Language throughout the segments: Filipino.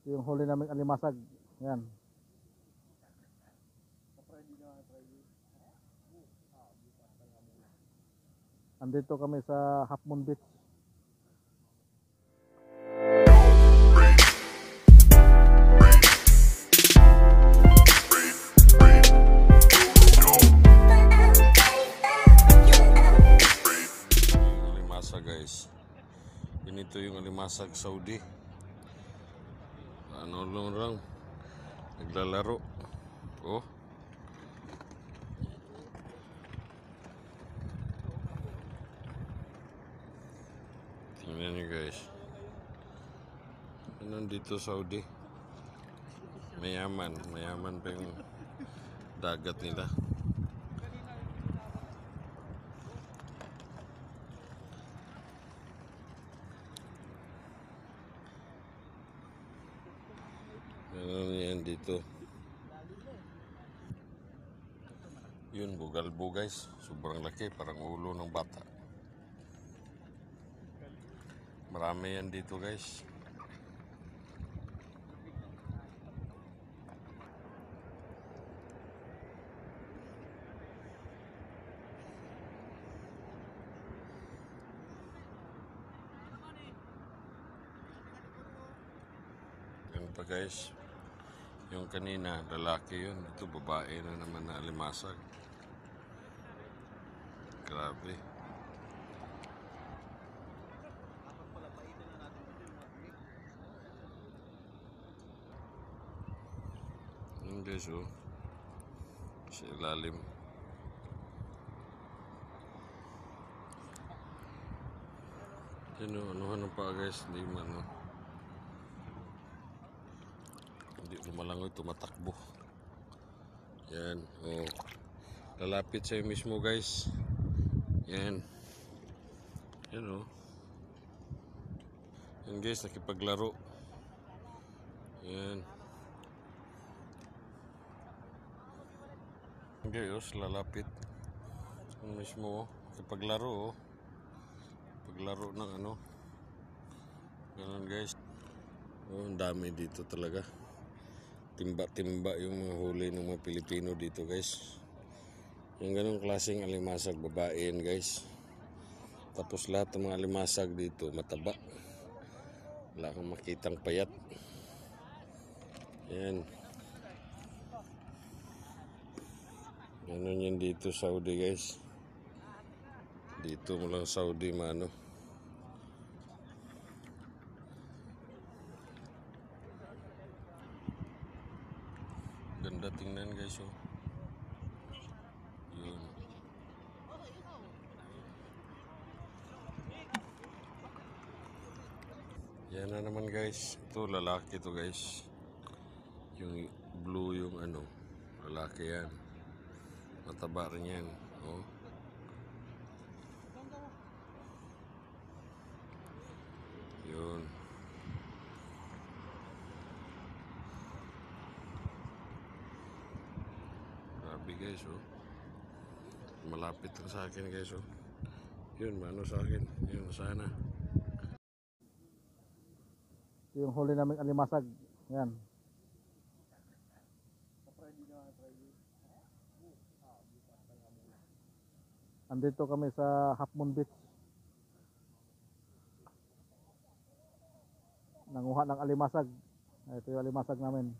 Yung huli naming alimasag. Yan. Andito kami sa Half Moon Beach. Alimasag guys. Ganito yung alimasag Saudi. Ano lang naglalaro. Oh. Tingnan nyo guys. Nandito Saudi. Mayaman pa yung dagat nila. Ano yan dito? Yun, bugalbo guys. Sobrang laki, parang ulo ng bata. Marami yan dito guys. Yan pa guys. Yung kanina, lalaki yun. Ito, babae na naman na alimasag. Grabe. Yan guys, oh. Sa ilalim. Yan, oh. Anuhan pa guys. Hindi man, oh. Hindi lumalangoy, tumatakbo. Yan, oh. Lalapit sa'yo mismo guys. Yan. Yan, oh. Yan guys, nakipaglaro. Yan. Yan guys, lalapit. Yan mismo, oh. Nakipaglaro, oh. Paglaro ng ano. Ganun guys. Oh, ang dami dito talaga. Timba-timba yung mga huli ng mga Pilipino dito guys. Yung ganong klaseng alimasag, babae yan guys. Tapos lahat ng mga alimasag dito mataba. Wala kang makitang payat. Yan. Ganun yan dito Saudi guys. Dito mo lang Saudi mano. Ganda tingnan guys, oh. Yun. Yan na naman guys. Ito lalaki to guys. Yung blue yung ano. Lalaki yan. Mataba rin yan. Oh. Yun. Guys, oh. Malapit lang sa akin guys, oh. Yun, mano sa akin. Yun, sana. Yung huli naming alimasag. Yan. Andito kami sa Half Moon Beach. Nanguha ng alimasag. Ito yung alimasag namin.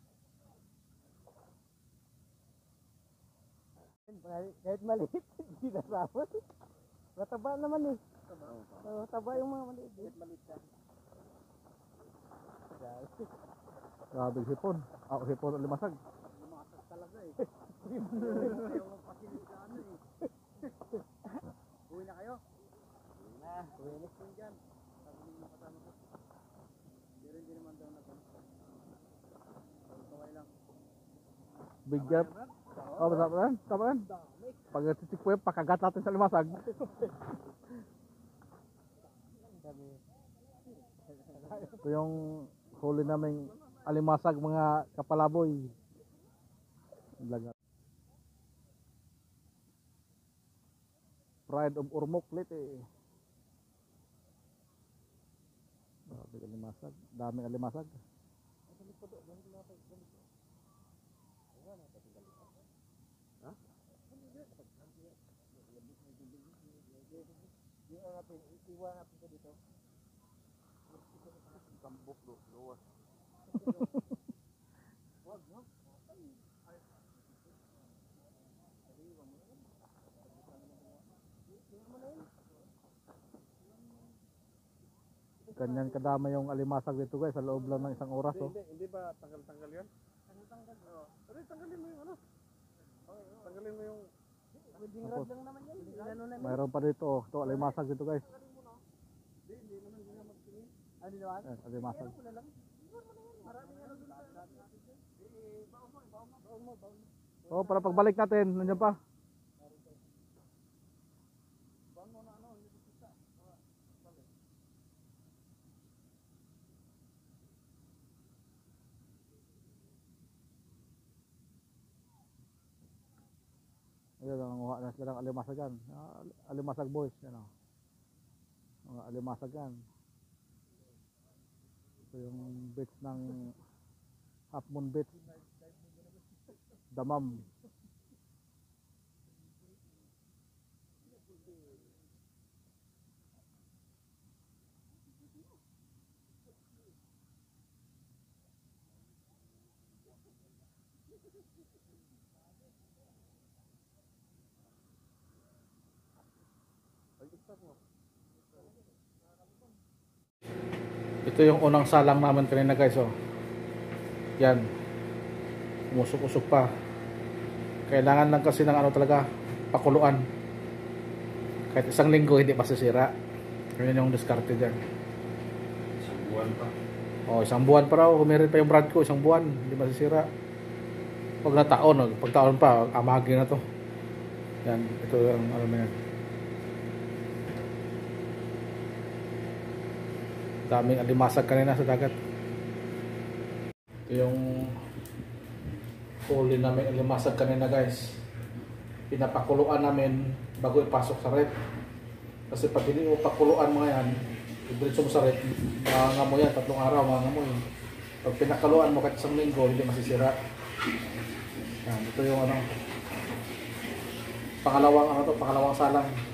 Kahit maliit, hindi nasabot. Mataba naman eh. Taba yung mga maliit. Kahit maliit ka. Grabe hipon. Hipon ang limasag. Limasag talaga eh. Ayaw mo pakinig ka ano eh. Uwi na kayo? Uwi na. Uwi na po dyan. Sabi niyo kasama ko. Hindi naman daw na ganun. Kaway lang. Big gap. Oh, tama yan. Pag titik po yung pakagat natin sa limasag. Ito yung huli naming alimasag mga kapalaboy. Pride of Ormoc Leyte. Daming alimasag. Yung natin, iwan natin ito dito. Kambok do, luwas. Wag, no? Ganyan kadama yung alimasag dito guys sa loob lang ng isang oras. Hindi ba tanggal-tanggal yan? Tanggal-tanggal. Pero tanggalin mo yung ano? Tanggalin mo yung... Welding rod lang naman yan. Mayroon pa dito. Ito alimasag dito guys. Ano naman? Alimasag. Oh, para pagbalik natin, nandiyan pa. Ayun, nanguha na sila ng alimasagan. Alimasag boys, yan o. Mga alimasagan. Ito yung beach ng Half Moon Beach. Damam. Ito yung unang salang naman kanina guys, oh. Yan. Umusok-usok pa. Kailangan lang kasi ng ano talaga, pakuluan. Kahit isang linggo hindi masisira. Yun yung diskarte dyan. Isang buwan pa. Oh, isang buwan pa raw. Meron pa yung brand ko, isang buwan. Hindi masisira. Pag na taon, oh. Pag taon pa, amagi na to. Yan. Ito yung ano na yan. Daming alimasag kanina sa dagat. Ito yung huli namin alimasag kanina guys. Pinapakuluan namin bago ipasok sa rep. Kasi pag hindi mo pakuluan mga yan, i-diretso mo sa rep, mangangamoy yan, 3 araw mangangamoy. Pag pinakaluan mo kahit isang linggo, hindi masisira. Yan, ito yung ano, pangalawang salang.